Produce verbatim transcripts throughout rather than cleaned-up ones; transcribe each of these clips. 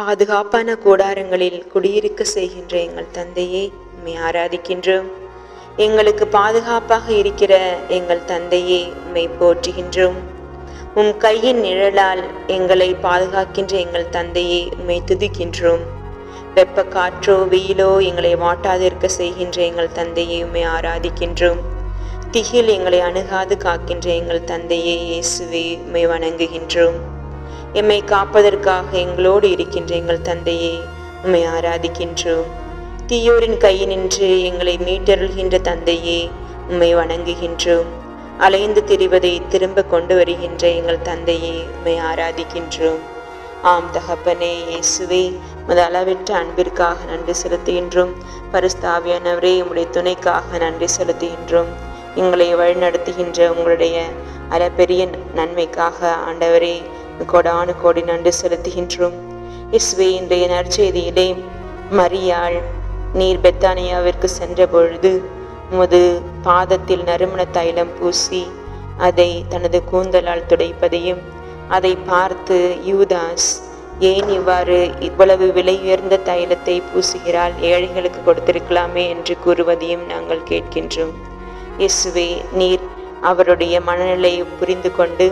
பாதுகாப்பான கூடாரங்களில் குடியிருக்க செய்கின்ற எங்கள் தந்தையே, உம்மை ஆராதிக்கின்றோம். எங்களுக்கு பாதுகாப்பாக இருக்கிற எங்கள் தந்தையே, உம்மை போற்றுகின்றோம். உம் கையின் நிழலால் எங்களை பாதுகாக்கின்ற எங்கள் தந்தையே, உம்மை துதிக்கின்றோம். வெப்ப காற்றோ வெயிலோ எங்களை வாட்டாதிருக்க செய்கின்ற எங்கள் தந்தையே, உம்மை ஆராதிக்கின்றோம். திகில் எங்களை அணுகாது காக்கின்ற எங்கள் தந்தையே இயேசுவே, உம்மை வணங்குகின்றோம். எம்மை காப்பதற்காக எங்களோடு இருக்கின்ற எங்கள் தந்தையே, உம்மை ஆராதிக்கின்றோம். தீயோரின் கையினின்று எங்களை மீட்டருள்கின்ற தந்தையே, உம்மை வணங்குகின்றோம். அலைந்து திரிவதை திரும்ப கொண்டு வருகின்ற எங்கள் தந்தையே, உம்மை ஆராதிக்கின்றோம். ஆம் தகப்பனே இயேசுவே, உமது அளவற்ற அன்பிற்காக நன்றி செலுத்துகின்றோம். பரிசுத்தாவியானவரே, உம்முடைய துணைக்காக நன்றி செலுத்துகின்றோம். எங்களை வழிநடத்துகின்ற உங்களுடைய அளப்பெரிய நன்மைக்காக ஆண்டவரே கோடானு கோடி நன்றி செலுத்துகின்றோம். இயேசுவே, இன்றைய நற்செய்தியிலே மரியாள் நீர் பெத்தானியாவிற்கு சென்ற பொழுது உமது பாதத்தில் நறுமண தைலம் பூசி அதை தனது கூந்தலால் துடைப்பதையும், அதை பார்த்து யூதாஸ் ஏன் இவ்வாறு இவ்வளவு விலை உயர்ந்த தைலத்தை பூசுகிறாள், ஏழைகளுக்கு கொடுத்திருக்கலாமே என்று கூறுவதையும் நாங்கள் கேட்கின்றோம். இயேசுவே, நீர் அவருடைய மனநிலையை புரிந்து கொண்டு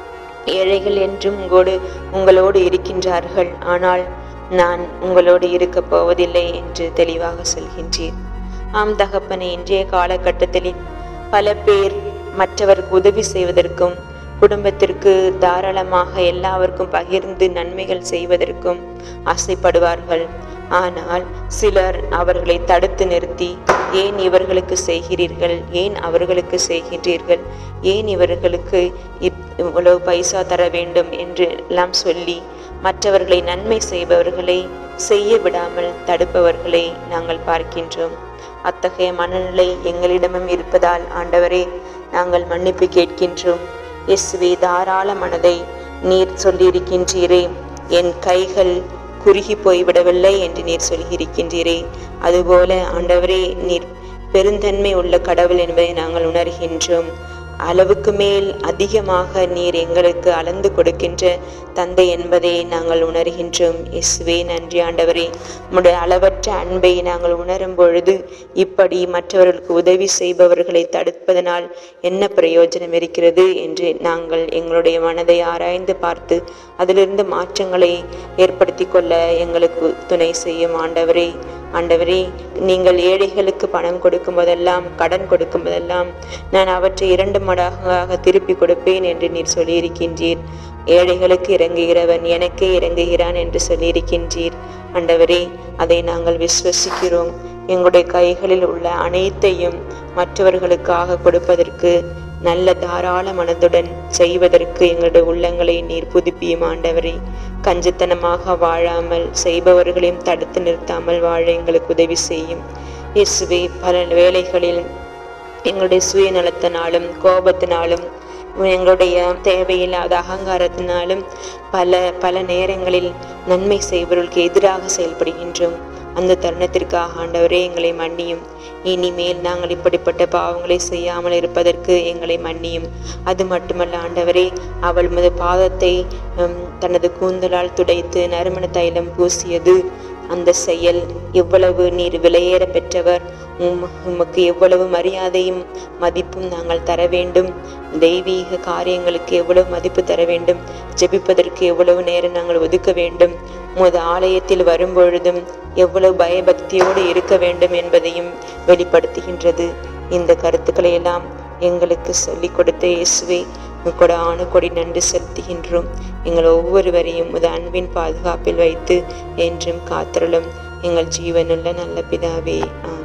ஏழைகள் என்றும் உங்களோடு உங்களோடு இருக்கின்றார்கள், ஆனால் நான் உங்களோடு இருக்க போவதில்லை என்று தெளிவாக சொல்கின்றீர். ஆம் தகப்பனே, இன்றைய காலகட்டத்தில் பல பேர் மற்றவருக்கு உதவி செய்வதற்கும் குடும்பத்திற்கு தாராளமாக எல்லாருக்கும் பகிர்ந்து நன்மைகள் செய்வதற்கும் ஆசைப்படுவார்கள். ஆனால் சிலர் அவர்களை தடுத்து நிறுத்தி, ஏன் இவர்களுக்கு செய்கிறீர்கள், ஏன் அவர்களுக்கு செய்கின்றீர்கள், ஏன் இவர்களுக்கு இவ்வளவு பைசா தர வேண்டும் என்று எல்லாம் சொல்லி மற்றவர்களை நன்மை செய்பவர்களை செய்ய விடாமல் தடுப்பவர்களை நாங்கள் பார்க்கின்றோம். அத்தகைய மனநிலை எங்களிடமும் இருப்பதால் ஆண்டவரே நாங்கள் மன்னிப்பு கேட்கின்றோம். இயேசுவே, தாராள மனதை நீர் சொல்லியிருக்கின்றீரே, என் கைகள் குறுகி போய்விடவில்லை என்று நீர் சொல்லியிருக்கின்றீரே, அதுபோல ஆண்டவரே நீர் பெருந்தன்மை உள்ள கடவுள் என்பதை நாங்கள் உணர்கின்றோம். அளவுக்கு மேல் அதிகமாக நீர் எங்களுக்கு அளந்து கொடுக்கின்ற தந்தை என்பதை நாங்கள் உணர்கின்றோம். இயேசுவே, நன்றி ஆண்டவரே. உம்முடைய அளவற்ற அன்பை நாங்கள் உணரும் பொழுது இப்படி மற்றவர்களுக்கு உதவி செய்பவர்களை தடுப்பதனால் என்ன பிரயோஜனம் இருக்கிறது என்று நாங்கள் எங்களுடைய மனதை ஆராய்ந்து பார்த்து அதிலிருந்து மாற்றங்களை ஏற்படுத்தி கொள்ள எங்களுக்கு துணை செய்யும் ஆண்டவரே. ஆண்டவரே, நீங்கள் ஏழைகளுக்கு பணம் கொடுக்கும் போதெல்லாம், கடன் கொடுக்கும் போதெல்லாம் நான் அவற்றை இரண்டு மடங்காக திருப்பி கொடுப்பேன் என்று நீர் சொல்லியிருக்கின்றீர். ஏழைகளுக்கு இறங்குகிறவன் எனக்கே இறங்குகிறான் என்று சொல்லியிருக்கின்றீர். ஆண்டவரே, அதை நாங்கள் விசுவசிக்கிறோம். எங்களுடைய கைகளில் உள்ள அனைத்தையும் மற்றவர்களுக்காக கொடுப்பதற்கு, நல்ல தாராள மனதுடன் செய்வதற்கு எங்களுடைய உள்ளங்களை நீர் புதுப்பியும் ஆண்டவரே. கஞ்சத்தனமாக வாழாமல் செய்பவர்களையும் தடுத்து நிறுத்தாமல் வாழ எங்களுக்கு உதவி செய்யும். இயேசுவே, பல வேளைகளில் எங்களுடைய சுயநலத்தினாலும் கோபத்தினாலும் எங்களுடைய தேவையில்லாத அகங்காரத்தினாலும் பல பல நேரங்களில் நன்மை செய்பவர்களுக்கு எதிராக செயல்படுகின்றோம். அந்த தருணத்திற்காக ஆண்டவரே எங்களை மன்னியும். இனிமேல் நாங்கள் இப்படிப்பட்ட பாவங்களை செய்யாமல் இருப்பதற்கு எங்களை மன்னியும். அது மட்டுமல்ல ஆண்டவரே, அவள் உமது பாதத்தை தனது கூந்தலால் துடைத்து நறுமண தைலம் பூசியது, அந்த செயல் எவ்வளவு நீர் விலையேற பெற்றவர், உம் உமக்கு எவ்வளவு மரியாதையும் மதிப்பும் நாங்கள் தர வேண்டும். தெய்வீக காரியங்களுக்கு எவ்வளவு மதிப்பு தர வேண்டும். ஜெபிப்பதற்கு எவ்வளவு நேரம் நாங்கள் ஒதுக்க வேண்டும். உமது ஆலயத்தில் வரும்பொழுதும் எவ்வளவு பயபக்தியோடு இருக்க வேண்டும் என்பதையும் வெளிப்படுத்துகின்றது. இந்த கருத்துக்களை எல்லாம் எங்களுக்கு சொல்லிக் கொடுத்த இயேசுவே, கொடான கொடி நன்றி செலுத்துகின்றோம். எங்கள் ஒவ்வொருவரையும் உமது அன்பின் பாதுகாப்பில் வைத்து என்றும் காத்திரளும் எங்கள் ஜீவனுள்ள நல்ல பிதாவே.